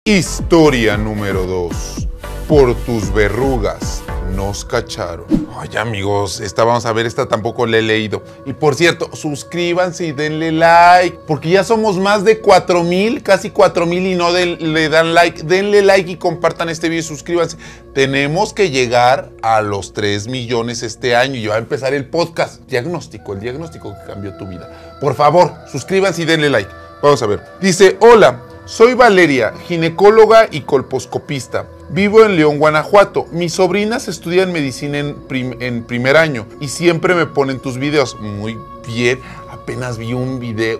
Historia número 2. Por tus verrugas nos cacharon. Ay, amigos, vamos a ver, esta tampoco la he leído. Y por cierto, suscríbanse y denle like, porque ya somos más de 4,000, casi 4,000 y no le dan like. Denle like y compartan este video y suscríbanse. Tenemos que llegar a los 3 millones este año y va a empezar el podcast. El diagnóstico que cambió tu vida. Por favor, suscríbanse y denle like. Vamos a ver. Dice, hola. Soy Valeria, ginecóloga y colposcopista. Vivo en León, Guanajuato. Mis sobrinas estudian medicina en primer año y siempre me ponen tus videos. Muy bien. Apenas vi un video,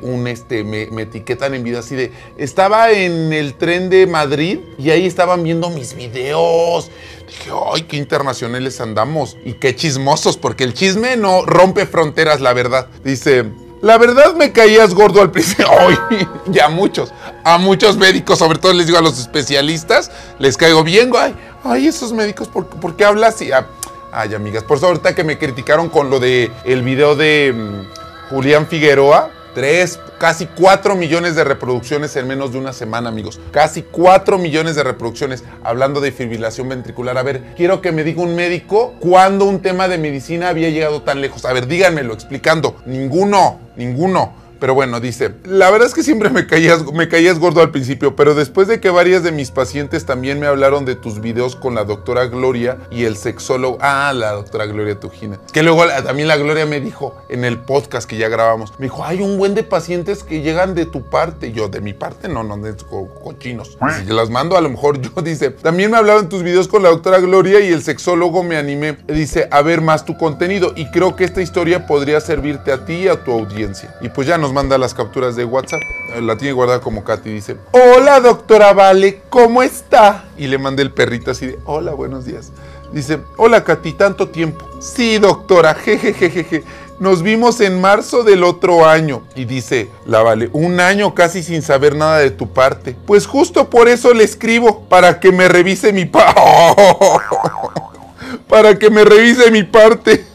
me etiquetan en video así de... Estaba en el tren de Madrid y ahí estaban viendo mis videos. Dije, ¡ay, qué internacionales andamos! Y qué chismosos, porque el chisme no rompe fronteras, la verdad. Dice... La verdad me caías gordo al principio. ¡Ay! Ya a muchos médicos, sobre todo les digo a los especialistas, les caigo bien. ¡Ay, esos médicos! ¿Por qué hablas así? Ay, amigas, por eso ahorita que me criticaron con lo de el video de Julián Figueroa, 3, casi 4 millones de reproducciones en menos de una semana, amigos. Casi 4 millones de reproducciones hablando de fibrilación ventricular. A ver, quiero que me diga un médico cuándo un tema de medicina había llegado tan lejos. A ver, díganmelo, explicando. Ninguno. Pero bueno, dice, la verdad es que siempre me caías gordo al principio, pero después de que varias de mis pacientes también me hablaron de tus videos con la doctora Gloria y el sexólogo, la doctora Gloria Tujina, que luego también la Gloria me dijo en el podcast que ya grabamos, me dijo, hay un buen de pacientes que llegan de tu parte. Yo, de mi parte, no, de cochinos. Si las mando, a lo mejor yo, dice, también me hablaron en tus videos con la doctora Gloria y el sexólogo, me animé, dice, a ver más tu contenido y creo que esta historia podría servirte a ti y a tu audiencia. Y pues ya nos manda las capturas de WhatsApp, la tiene guardada como Katy, dice, hola doctora Vale, ¿cómo está? Y le mandé el perrito así de, hola, buenos días. Dice, hola Katy, tanto tiempo. Sí, doctora, jejejeje, nos vimos en marzo del otro año. Y dice, la Vale, un año casi sin saber nada de tu parte. Pues justo por eso le escribo, para que me revise mi para que me revise mi parte.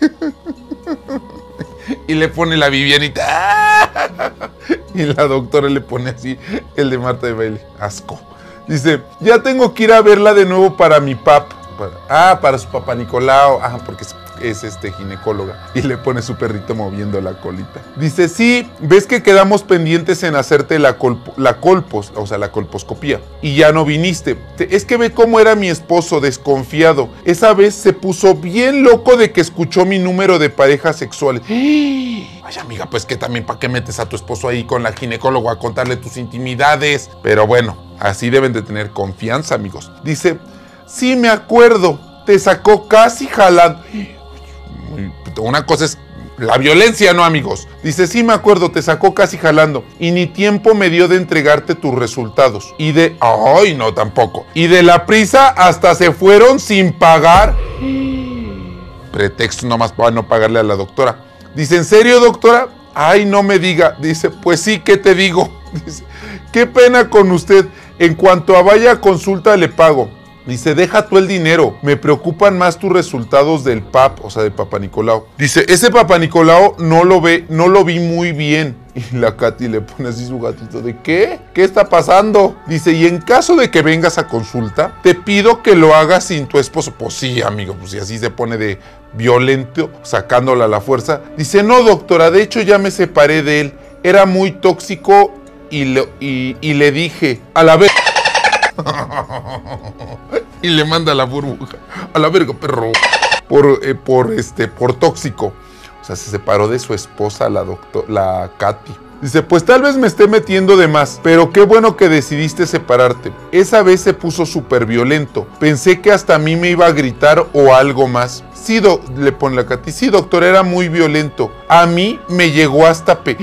Y le pone la Vivianita. Y la doctora le pone así el de Marta de Baile. Asco. Dice, ya tengo que ir a verla de nuevo para mi pap. Para su papá Nicolau. Porque es ginecóloga. Y le pone su perrito moviendo la colita. Dice, sí, ves que quedamos pendientes en hacerte la colposcopía. Y ya no viniste. Es que ve cómo era mi esposo, desconfiado. Esa vez se puso bien loco de que escuchó mi número de parejas sexuales. Ay, amiga, pues que también, ¿para qué metes a tu esposo ahí con la ginecóloga a contarle tus intimidades? Pero bueno, así deben de tener confianza, amigos. Dice, sí, me acuerdo. Te sacó casi jalando. Una cosa es la violencia, ¿no, amigos? Dice, sí me acuerdo, te sacó casi jalando. Y ni tiempo me dio de entregarte tus resultados. Ay, no, tampoco. Y de la prisa hasta se fueron sin pagar. Pretexto nomás para no pagarle a la doctora. Dice, ¿en serio, doctora? Ay, no me diga. Dice, pues sí, ¿qué te digo? Dice, qué pena con usted. En cuanto a vaya a consulta, le pago. Dice, deja tú el dinero, me preocupan más tus resultados del PAP, o sea, del Papá Nicolau. Dice, ese Papá Nicolau no lo vi muy bien. Y la Katy le pone así su gatito de, ¿qué? ¿Qué está pasando? Dice, y en caso de que vengas a consulta, te pido que lo hagas sin tu esposo. Pues sí, amigo, pues si así se pone de violento, sacándola a la fuerza. Dice, no, doctora, de hecho ya me separé de él. Era muy tóxico y le dije, a la vez... Y le manda la burbuja. A la verga, perro. Por tóxico. O sea, se separó de su esposa, la Katy. Dice, pues tal vez me esté metiendo de más, pero qué bueno que decidiste separarte. Esa vez se puso súper violento. Pensé que hasta a mí me iba a gritar o algo más. Sí, le pone la Katy. Sí, doctor, era muy violento. A mí me llegó hasta pegar.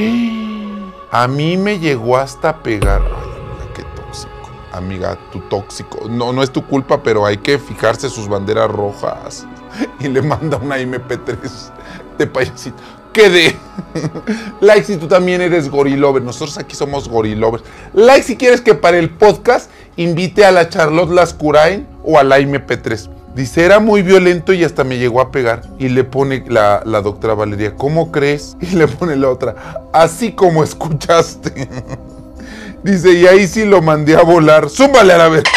Amiga, tu tóxico. No es tu culpa, pero hay que fijarse sus banderas rojas. Y le manda una MP3 de payasito. ¿Qué de? Like si tú también eres gorilover. Nosotros aquí somos gorilovers. Like si quieres que para el podcast invite a la Charlotte Lascurain o a la MP3. Dice, era muy violento y hasta me llegó a pegar. Y le pone la doctora Valeria, ¿cómo crees? Y le pone la otra, así como escuchaste. Dice, y ahí sí lo mandé a volar. ¡Zúmbale a la vez!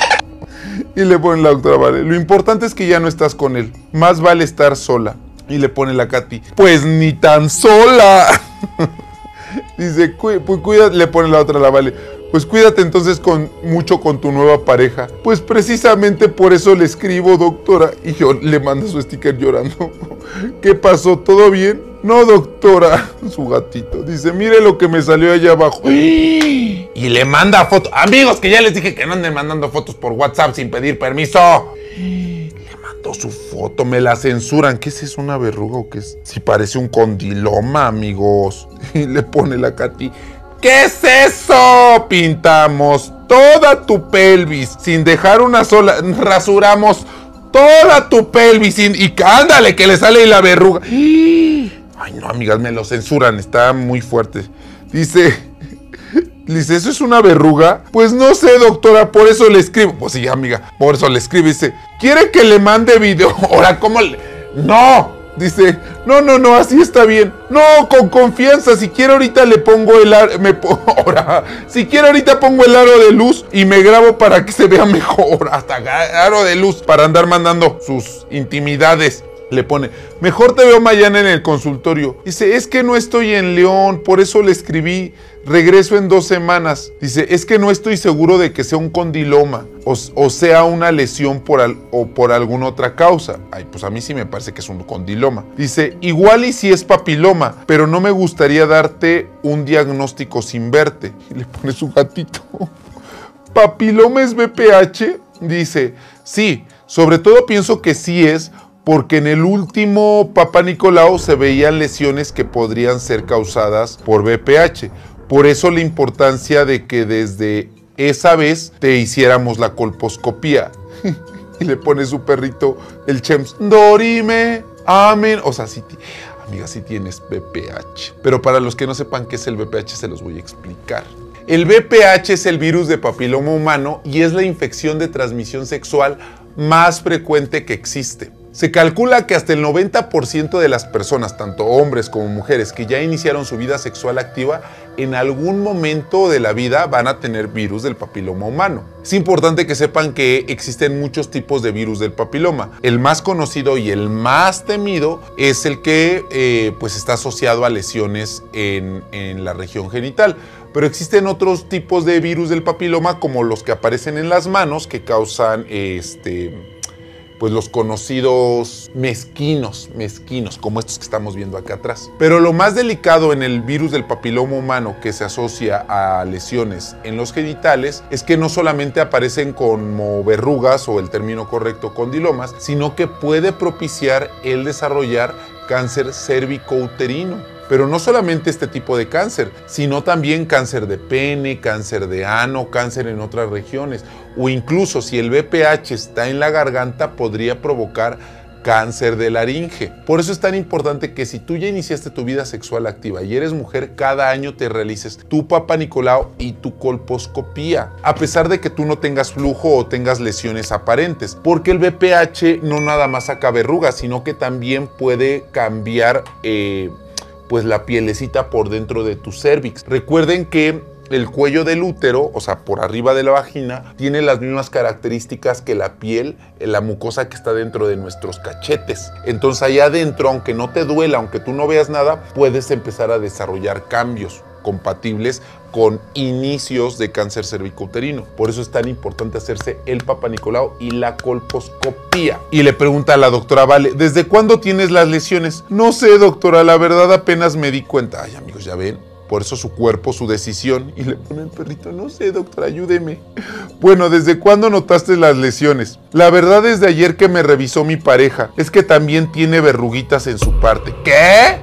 Y le pone la doctora Vale, lo importante es que ya no estás con él. Más vale estar sola. Y le pone la Katy, pues ni tan sola. Dice, pues cuídate, le pone la otra la Vale. Pues cuídate entonces mucho con tu nueva pareja. Pues precisamente por eso le escribo, doctora. Y yo le mando su sticker llorando. ¿Qué pasó? ¿Todo bien? No, doctora. Su gatito. Dice, mire lo que me salió allá abajo. Y le manda fotos. Amigos, que ya les dije que no anden mandando fotos por WhatsApp sin pedir permiso. Le mandó su foto, me la censuran. ¿Qué es eso? ¿Una verruga o qué es? Si parece un condiloma, amigos. Y le pone la Katy. ¿Qué es eso? Pintamos toda tu pelvis sin dejar una sola. Rasuramos toda tu pelvis y ándale que le sale ahí la verruga. Ay, no, amigas, me lo censuran. Está muy fuerte. Dice, ¿eso es una verruga? Pues no sé, doctora, por eso le escribo. Pues sí, amiga, por eso le escribo. Dice, ¿quiere que le mande video? Ahora, ¿cómo le...? ¡No! Dice, no, así está bien. No, con confianza, si quiere ahorita le pongo el aro, si quiere ahorita pongo el aro de luz y me grabo para que se vea mejor. Hasta aro de luz para andar mandando sus intimidades. Le pone, mejor te veo mañana en el consultorio. Dice, es que no estoy en León, por eso le escribí. Regreso en 2 semanas. Dice, es que no estoy seguro de que sea un condiloma o sea una lesión por alguna otra causa. Ay, pues a mí sí me parece que es un condiloma. Dice, igual y si es papiloma, pero no me gustaría darte un diagnóstico sin verte. Y le pone su gatito. ¿Papiloma es BPH? Dice, sí, sobre todo pienso que sí es, porque en el último Papá Nicolau se veían lesiones que podrían ser causadas por BPH. Por eso la importancia de que desde esa vez te hiciéramos la colposcopía. Y le pone su perrito, el Chems, Dorime, amén. O sea, sí, amiga, sí tienes BPH. Pero para los que no sepan qué es el BPH, se los voy a explicar. El BPH es el virus de papiloma humano y es la infección de transmisión sexual más frecuente que existe. Se calcula que hasta el 90% de las personas, tanto hombres como mujeres, que ya iniciaron su vida sexual activa, en algún momento de la vida van a tener virus del papiloma humano. Es importante que sepan que existen muchos tipos de virus del papiloma. El más conocido y el más temido es el que pues está asociado a lesiones en la región genital. Pero existen otros tipos de virus del papiloma, como los que aparecen en las manos, que causan pues los conocidos mezquinos, como estos que estamos viendo acá atrás. Pero lo más delicado en el virus del papiloma humano que se asocia a lesiones en los genitales es que no solamente aparecen como verrugas o el término correcto condilomas, sino que puede propiciar el desarrollar cáncer cérvico-uterino. Pero no solamente este tipo de cáncer, sino también cáncer de pene, cáncer de ano, cáncer en otras regiones. O incluso si el BPH está en la garganta, podría provocar cáncer de laringe. Por eso es tan importante que si tú ya iniciaste tu vida sexual activa y eres mujer, cada año te realices tu Papá Nicolau y tu colposcopía, a pesar de que tú no tengas flujo o tengas lesiones aparentes, porque el BPH no nada más saca verrugas, sino que también puede cambiar pues la pielecita por dentro de tu cérvix. Recuerden que el cuello del útero, o sea, por arriba de la vagina, tiene las mismas características que la piel, la mucosa que está dentro de nuestros cachetes. Entonces allá adentro, aunque no te duela, aunque tú no veas nada, puedes empezar a desarrollar cambios compatibles con inicios de cáncer cervicouterino. Por eso es tan importante hacerse el Papá Nicolau y la colposcopía. Y le pregunta a la doctora Vale, ¿desde cuándo tienes las lesiones? No sé, doctora, la verdad apenas me di cuenta. Ay, amigos, ya ven. Por eso su cuerpo, su decisión. Y le pone el perrito, no sé, doctora, ayúdeme. Bueno, ¿desde cuándo notaste las lesiones? La verdad, desde ayer que me revisó mi pareja. Es que también tiene verruguitas en su parte. ¿Qué?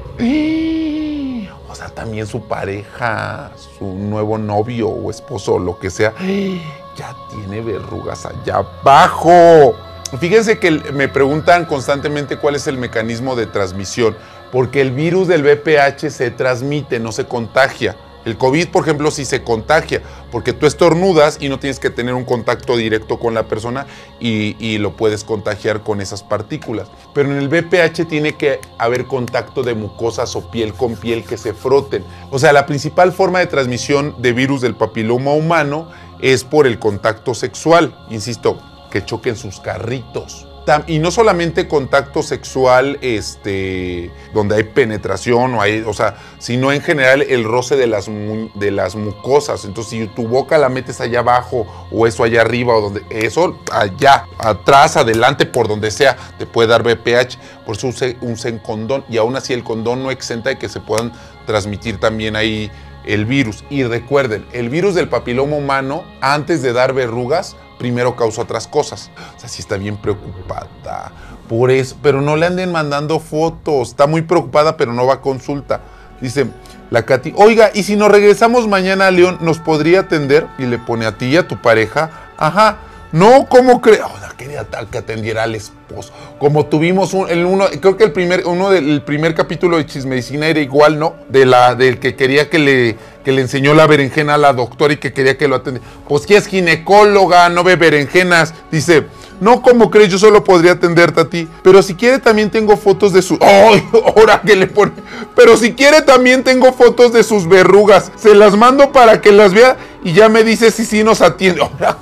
O sea, también su pareja, su nuevo novio o esposo o lo que sea, ya tiene verrugas allá abajo. Fíjense que me preguntan constantemente cuál es el mecanismo de transmisión, porque el virus del BPH se transmite, no se contagia. El COVID, por ejemplo, sí se contagia. porque tú estornudas y no tienes que tener un contacto directo con la persona y lo puedes contagiar con esas partículas. Pero en el VPH tiene que haber contacto de mucosas o piel con piel que se froten. O sea, la principal forma de transmisión de virus del papiloma humano es por el contacto sexual, insisto, que choquen sus carritos. Y no solamente contacto sexual donde hay penetración, sino en general el roce de las mucosas. Entonces, si tu boca la metes allá abajo o eso allá arriba, o donde eso allá, atrás, adelante, por donde sea, te puede dar VPH. Por eso usen condón, y aún así el condón no exenta de que se puedan transmitir también ahí el virus. Y recuerden, el virus del papiloma humano, antes de dar verrugas, primero causa otras cosas. O sea, sí está bien preocupada por eso, pero no le anden mandando fotos. Está muy preocupada, pero no va a consulta. Dice la Katy, oiga, ¿y si nos regresamos mañana a León, nos podría atender? Y le pone a ti y a tu pareja. Ajá. No, ¿cómo crees? Quería tal que atendiera al esposo. Como tuvimos creo que el primer capítulo de Chismedicina era igual, ¿no? Del que quería que le enseñó la berenjena a la doctora y que quería que lo atendiera. Pues que es ginecóloga, no ve berenjenas. Dice, no, ¿cómo crees? Yo solo podría atenderte a ti. Pero si quiere también tengo fotos de sus... ¡Ay! Ahora que le pone... Pero si quiere también tengo fotos de sus verrugas. Se las mando para que las vea y ya me dice si sí nos atiende. Ahora...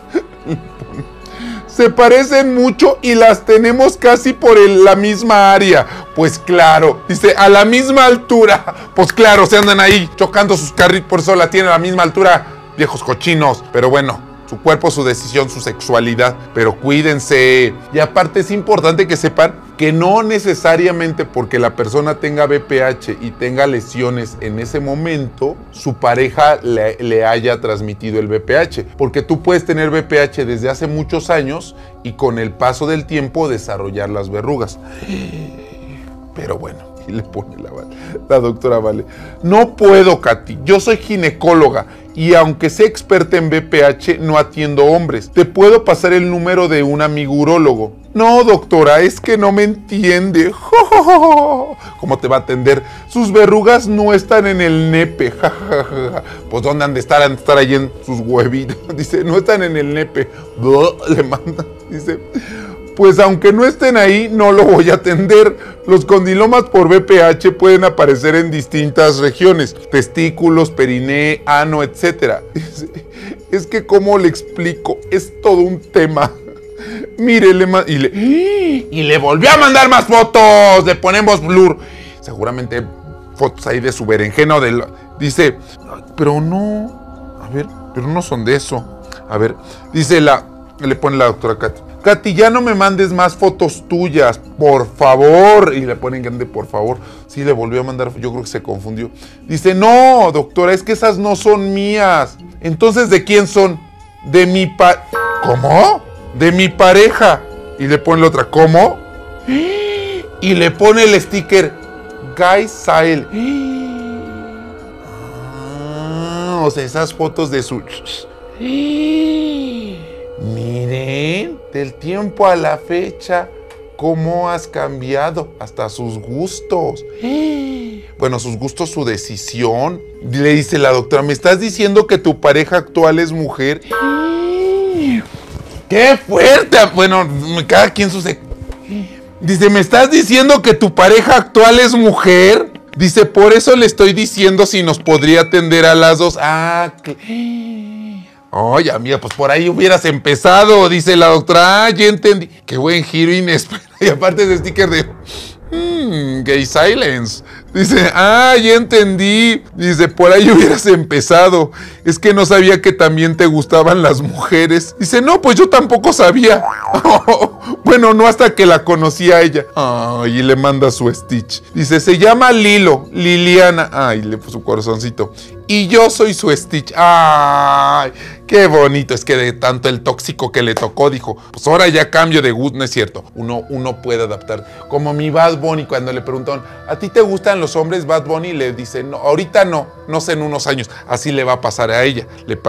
Se parecen mucho y las tenemos casi por la misma área. Pues claro, dice, a la misma altura. Pues claro, se andan ahí chocando sus carritos, por eso la tienen a la misma altura, viejos cochinos. Pero bueno, su cuerpo, su decisión, su sexualidad. Pero cuídense. Y aparte es importante que sepan que no necesariamente porque la persona tenga VPH y tenga lesiones en ese momento, su pareja le haya transmitido el VPH. Porque tú puedes tener VPH desde hace muchos años y con el paso del tiempo desarrollar las verrugas. Pero bueno, y le pone la doctora Vale. No puedo, Katy. Yo soy ginecóloga y aunque sea experta en VPH, no atiendo hombres. Te puedo pasar el número de un amigo urólogo. No, doctora, es que no me entiende. ¿Cómo te va a atender? Sus verrugas no están en el nepe. Pues ¿dónde han de estar? Han de estar ahí en sus huevitos. Dice, no están en el nepe. Le manda. Dice, pues aunque no estén ahí, no lo voy a atender. Los condilomas por VPH pueden aparecer en distintas regiones. Testículos, periné, ano, etc. Es que, ¿cómo le explico? Es todo un tema. Mire, y le volvió a mandar más fotos. Le ponemos blur. Seguramente fotos ahí de su berenjena o de... Dice, pero no... A ver, pero no son de eso. A ver, dice le pone la doctora Katy. Katy, ya no me mandes más fotos tuyas, por favor. Y le ponen grande, por favor. Sí, le volvió a mandar, yo creo que se confundió. Dice, no, doctora, es que esas no son mías. Entonces, ¿de quién son? De mi ¿Cómo? De mi pareja. Y le pone la otra, ¿cómo? Y le pone el sticker, Guy Sile. O sea, esas fotos de su... Miren, del tiempo a la fecha, cómo has cambiado, hasta sus gustos. Bueno, sus gustos, su decisión. Le dice la doctora, ¿me estás diciendo que tu pareja actual es mujer? ¡Qué fuerte! Bueno, cada quien su... Dice, ¿me estás diciendo que tu pareja actual es mujer? Dice, por eso le estoy diciendo si nos podría atender a las dos. Oye, amiga, pues por ahí hubieras empezado, dice la doctora. Ya entendí. Qué buen giro inesperado. Y aparte ese sticker de... gay silence. Dice, ya entendí. Dice, por ahí hubieras empezado. Es que no sabía que también te gustaban las mujeres. Dice, no, pues yo tampoco sabía. Bueno, no hasta que la conocí a ella. Y le manda su Stitch. Dice, se llama Liliana. Y le puso su corazoncito. Y yo soy su Stitch. ¡Ay! ¡Qué bonito! Es que de tanto el tóxico que le tocó, dijo, pues ahora ya cambio de gusto. No es cierto. Uno puede adaptar. Como mi Bad Bunny, cuando le preguntaron, ¿a ti te gustan los hombres? Bad Bunny le dice, no, ahorita no sé en unos años. Así le va a pasar a ella. Le pasó.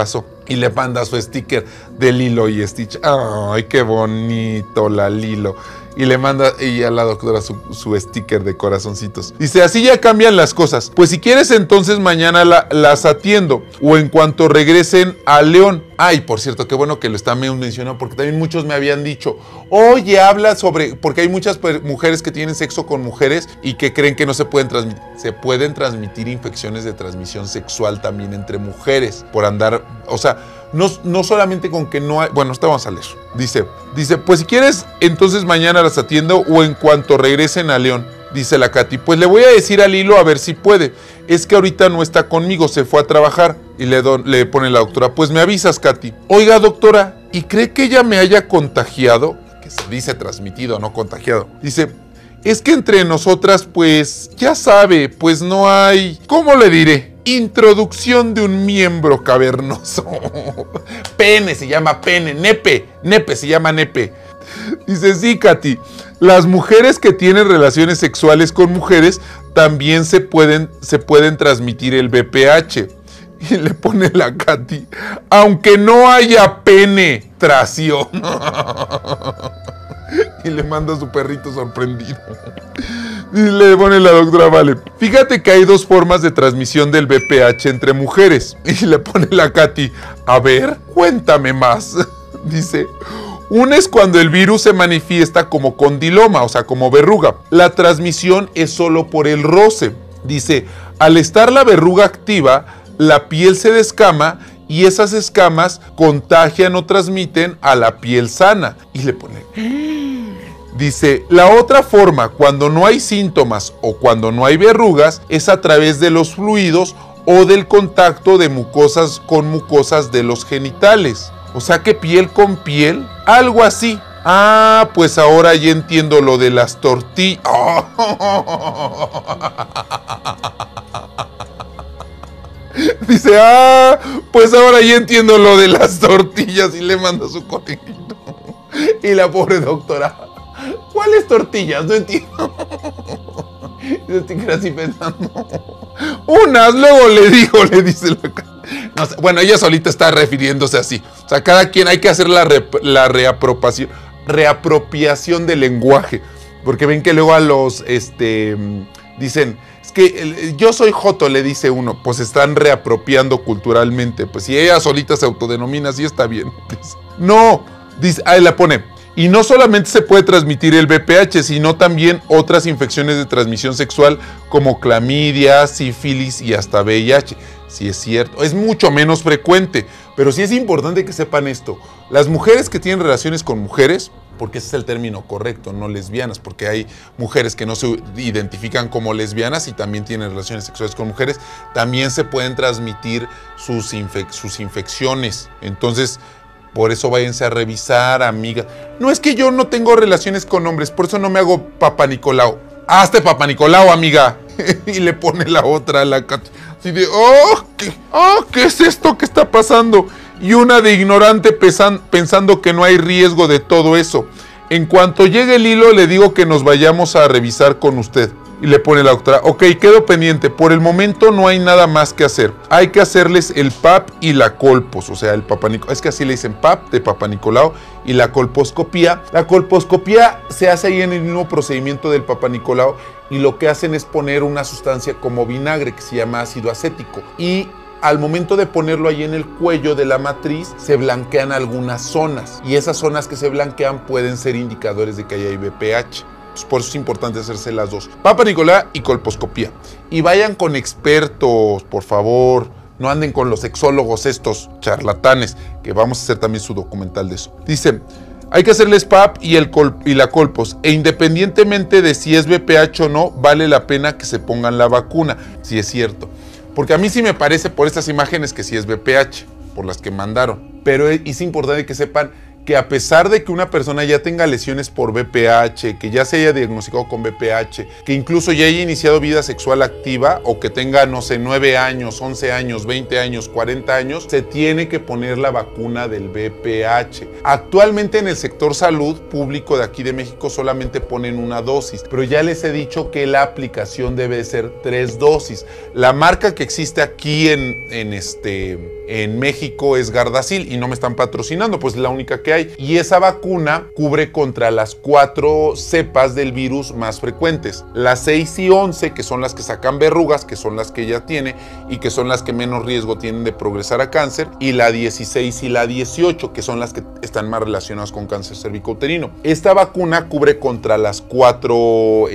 Y le manda su sticker de Lilo y Stitch. ¡Ay, qué bonito la Lilo! Y le manda a la doctora su sticker de corazoncitos. Dice, así ya cambian las cosas. Pues si quieres, entonces mañana las atiendo. O en cuanto regresen a León. Ay, por cierto, qué bueno que lo están mencionando, porque también muchos me habían dicho, oye, habla sobre... Porque hay muchas mujeres que tienen sexo con mujeres y que creen que no se pueden transmitir. Se pueden transmitir infecciones de transmisión sexual también entre mujeres. Por andar... O sea, no solamente con que no hay... Bueno, esto vamos a leer. Dice, pues si quieres, entonces mañana las atiendo o en cuanto regresen a León. Dice la Katy, pues le voy a decir a Lilo a ver si puede. Es que ahorita no está conmigo, se fue a trabajar. Y le pone la doctora, pues me avisas, Katy. Oiga, doctora, ¿y cree que ella me haya contagiado? Que se dice transmitido, no contagiado. Dice, es que entre nosotras, pues, ya sabe, pues no hay... ¿Cómo le diré? Introducción de un miembro cavernoso. Pene se llama pene. Nepe se llama nepe. Dice, sí, Katy, las mujeres que tienen relaciones sexuales con mujeres también se pueden transmitir el VPH. Y le pone la Katy, aunque no haya penetración. Y le manda a su perrito sorprendido. Y le pone la doctora, vale, fíjate que hay dos formas de transmisión del VPH entre mujeres. Y le pone la Katy, a ver, cuéntame más. Dice, una es cuando el virus se manifiesta como condiloma, o sea, como verruga. La transmisión es solo por el roce. Dice, al estar la verruga activa, la piel se descama y esas escamas contagian o transmiten a la piel sana. Y le pone... Dice, la otra forma, cuando no hay síntomas o cuando no hay verrugas, es a través de los fluidos o del contacto de mucosas con mucosas de los genitales. O sea que piel con piel, algo así. Ah, pues ahora ya entiendo lo de las tortillas. Dice, pues ahora ya entiendo lo de las tortillas y le manda su conejito. Y la pobre doctora, ¿cuáles tortillas? No entiendo. Yo estoy así pensando. Unas, luego le dice la... No sé, bueno, ella solita está refiriéndose así. O sea, cada quien hay que hacer la reapropiación del lenguaje. Porque ven que luego a los, dicen, es que yo soy joto, le dice uno. Pues están reapropiando culturalmente. Pues si ella solita se autodenomina así, está bien. Dice, no, dice, ahí la pone. Y no solamente se puede transmitir el VPH, sino también otras infecciones de transmisión sexual como clamidia, sífilis y hasta VIH. Sí es cierto, es mucho menos frecuente, pero sí es importante que sepan esto. Las mujeres que tienen relaciones con mujeres, porque ese es el término correcto, no lesbianas, porque hay mujeres que no se identifican como lesbianas y también tienen relaciones sexuales con mujeres, también se pueden transmitir sus infecciones. Entonces, por eso váyanse a revisar, amiga. No es que yo no tengo relaciones con hombres, por eso no me hago Papa Nicolau. Hazte Papa Nicolau, amiga. Y le pone la otra a la Katy. Así de, ¿qué es esto que está pasando? Y una de ignorante pensando que no hay riesgo de todo eso. En cuanto llegue el hilo, le digo que nos vayamos a revisar con usted. Y le pone la doctora, ok, quedo pendiente. Por el momento no hay nada más que hacer. Hay que hacerles el PAP y la colpos. O sea, el Papa Nicolau. Es que así le dicen PAP de Papa Nicolau. Y la colposcopía. La colposcopía se hace ahí en el mismo procedimiento del Papa Nicolau. Y lo que hacen es poner una sustancia como vinagre que se llama ácido acético. Y al momento de ponerlo ahí en el cuello de la matriz, se blanquean algunas zonas. Y esas zonas que se blanquean pueden ser indicadores de que ahí hay VPH. Por eso es importante hacerse las dos. Papa Nicolau y colposcopía. Y vayan con expertos, por favor. No anden con los sexólogos estos charlatanes, que vamos a hacer también su documental de eso. Dice, hay que hacerles PAP y la colpos. E independientemente de si es VPH o no, vale la pena que se pongan la vacuna. Si es cierto. Porque a mí sí me parece por estas imágenes que sí es VPH, por las que mandaron. Pero es importante que sepan que a pesar de que una persona ya tenga lesiones por VPH, que ya se haya diagnosticado con VPH, que incluso ya haya iniciado vida sexual activa o que tenga, no sé, 9 años, 11 años, 20 años, 40 años, se tiene que poner la vacuna del VPH. Actualmente en el sector salud público de aquí de México solamente ponen una dosis, pero ya les he dicho que la aplicación debe ser 3 dosis. La marca que existe aquí en México es Gardasil y no me están patrocinando, pues es la única que hay. Y esa vacuna cubre contra las 4 cepas del virus más frecuentes. Las 6 y 11, que son las que sacan verrugas, que son las que ella tiene y que son las que menos riesgo tienen de progresar a cáncer. Y la 16 y la 18, que son las que están más relacionadas con cáncer cervicouterino. Esta vacuna cubre contra las 4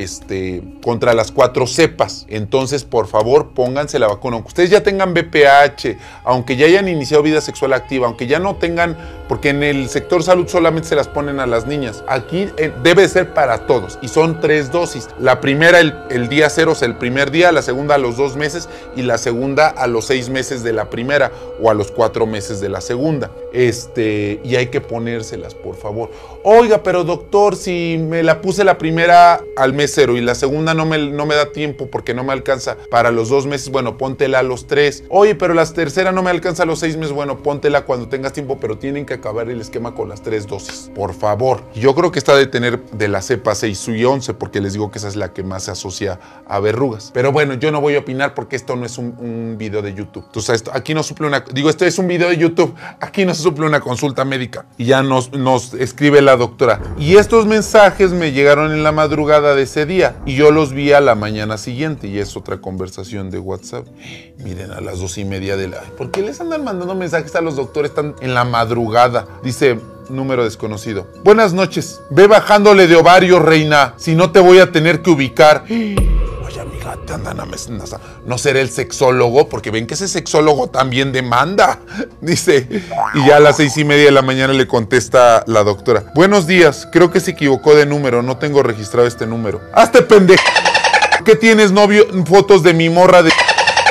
cepas. Entonces, por favor, pónganse la vacuna. Aunque ustedes ya tengan VPH, aunque ya hayan iniciado vida sexual activa, aunque ya no tengan, porque en el sector salud solamente se las ponen a las niñas. Aquí debe ser para todos y son 3 dosis. La primera el día 0, o sea, el primer día, la segunda a los 2 meses y la segunda a los 6 meses de la primera o a los 4 meses de la segunda. Y hay que ponérselas, por favor. Oiga, pero doctor, si me la puse la primera al mes 0 y la segunda no me da tiempo porque no me alcanza para los 2 meses, bueno, póntela a los 3. Oye, pero la tercera no me alcanza a los 6 meses, bueno, póntela cuando tengas tiempo, pero tienen que acabar el esquema con las 3 dosis, por favor. Yo creo que está de tener de la cepa 6 y 11, porque les digo que esa es la que más se asocia a verrugas. Pero bueno, yo no voy a opinar porque esto no es un video de YouTube. Entonces, aquí no suple esto es un video de YouTube, aquí no se suple una consulta médica. Y ya nos escribe la doctora. Y estos mensajes me llegaron en la madrugada de ese día y yo los vi a la mañana siguiente y es otra conversación de WhatsApp. Miren, a las 2:30 de la... ¿Por qué les andan mandando mensajes a los doctores tan en la madrugada? Dice... número desconocido. Buenas noches. Ve bajándole de ovario, reina. Si no te voy a tener que ubicar. Oye, amiga, te andan amenazando. ¿No será el sexólogo? Porque ven que ese sexólogo también demanda. Dice. Y ya a las 6:30 de la mañana le contesta la doctora. Buenos días. Creo que se equivocó de número. No tengo registrado este número. ¡Hazte pendejo! ¿Por qué tienes fotos de mi morra de...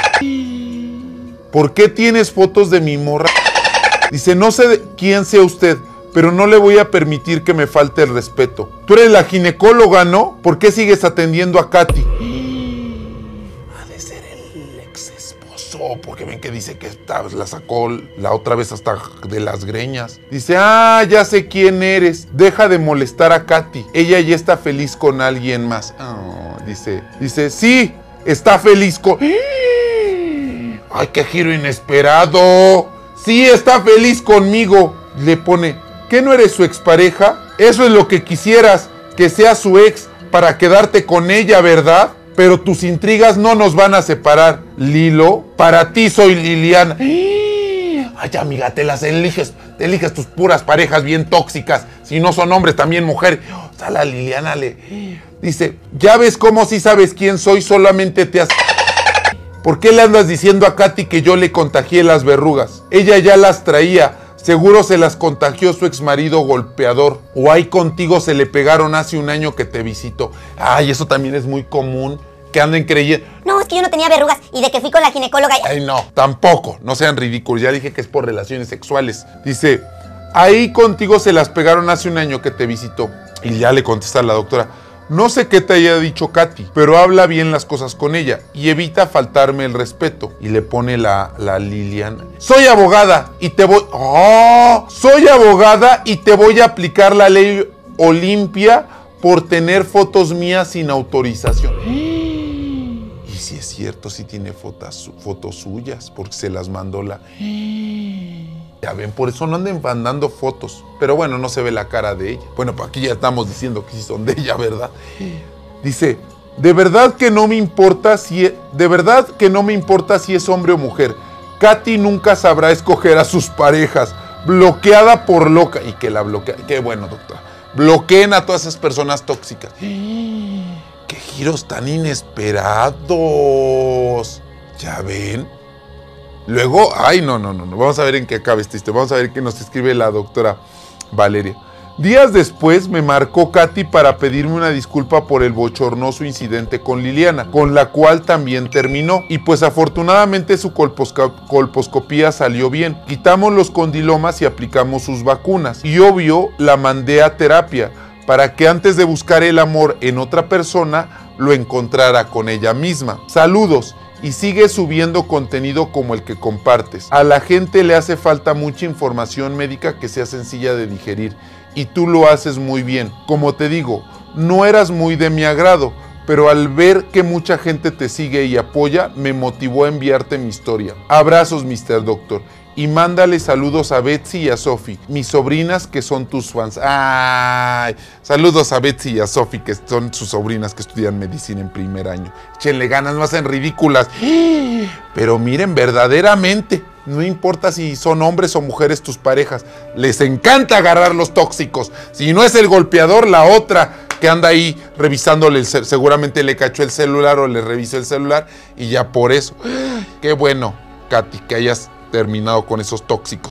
¿Por qué tienes fotos de mi morra? Dice, no sé quién sea usted, pero no le voy a permitir que me falte el respeto. Tú eres la ginecóloga, ¿no? ¿Por qué sigues atendiendo a Katy? Ha de ser el ex esposo, porque ven que dice que la sacó la otra vez hasta de las greñas. Dice, ya sé quién eres. Deja de molestar a Katy. Ella ya está feliz con alguien más. Dice, sí, está feliz con... ¡Ay, qué giro inesperado! Sí, está feliz conmigo. Le pone, ¿qué no eres su expareja? Eso es lo que quisieras, que sea su ex para quedarte con ella, ¿verdad? Pero tus intrigas no nos van a separar. Lilo, para ti soy Liliana. Ay, amiga, te eliges tus puras parejas bien tóxicas. Si no son hombres, también mujeres. O sea, la Liliana dice, ya ves cómo sí sabes quién soy, solamente te has... ¿Por qué le andas diciendo a Katy que yo le contagié las verrugas? Ella ya las traía. Seguro se las contagió su exmarido golpeador. O ahí contigo se le pegaron hace un año que te visitó. Ay, eso también es muy común. Que anden creyendo. No, es que yo no tenía verrugas y de que fui con la ginecóloga. Ay, no, tampoco. No sean ridículos. Ya dije que es por relaciones sexuales. Dice, ahí contigo se las pegaron hace un año que te visitó. Y ya le contesta la doctora. No sé qué te haya dicho Katy, pero habla bien las cosas con ella y evita faltarme el respeto. Y le pone la Liliana. Soy abogada y te voy... Soy abogada y te voy a aplicar la ley Olimpia por tener fotos mías sin autorización. Y si es cierto, si tiene fotos suyas, porque se las mandó la... Ya ven, por eso no anden mandando fotos. Pero bueno, no se ve la cara de ella. Bueno, pues aquí ya estamos diciendo que sí son de ella, ¿verdad? Dice, de verdad que no me importa si es hombre o mujer. Katy nunca sabrá escoger a sus parejas. Bloqueada por loca. Y que la bloquea. Qué bueno, doctora. Bloqueen a todas esas personas tóxicas. ¡Qué giros tan inesperados! ¿Ya ven? Luego, no. Vamos a ver en qué acaba esta historia. Vamos a ver qué nos escribe la doctora Valeria. Días después me marcó Katy para pedirme una disculpa por el bochornoso incidente con Liliana, con la cual también terminó. Y pues afortunadamente su colposcopía salió bien. Quitamos los condilomas y aplicamos sus vacunas. Y obvio, la mandé a terapia para que antes de buscar el amor en otra persona, lo encontrara con ella misma. Saludos. Y sigue subiendo contenido como el que compartes. A la gente le hace falta mucha información médica que sea sencilla de digerir. Y tú lo haces muy bien. Como te digo, no eras muy de mi agrado, pero al ver que mucha gente te sigue y apoya, me motivó a enviarte mi historia. Abrazos, Mr. Doctor. Y mándale saludos a Betsy y a Sophie, mis sobrinas que son tus fans. ¡Ay! Saludos a Betsy y a Sophie, que son sus sobrinas que estudian medicina en primer año. Échenle ganas, no hacen ridículas. Pero miren, verdaderamente, no importa si son hombres o mujeres tus parejas, les encanta agarrar los tóxicos. Si no es el golpeador, la otra que anda ahí revisándole, seguramente le cachó el celular o le revisó el celular y ya por eso. Qué bueno, Katy, que hayas terminado con esos tóxicos.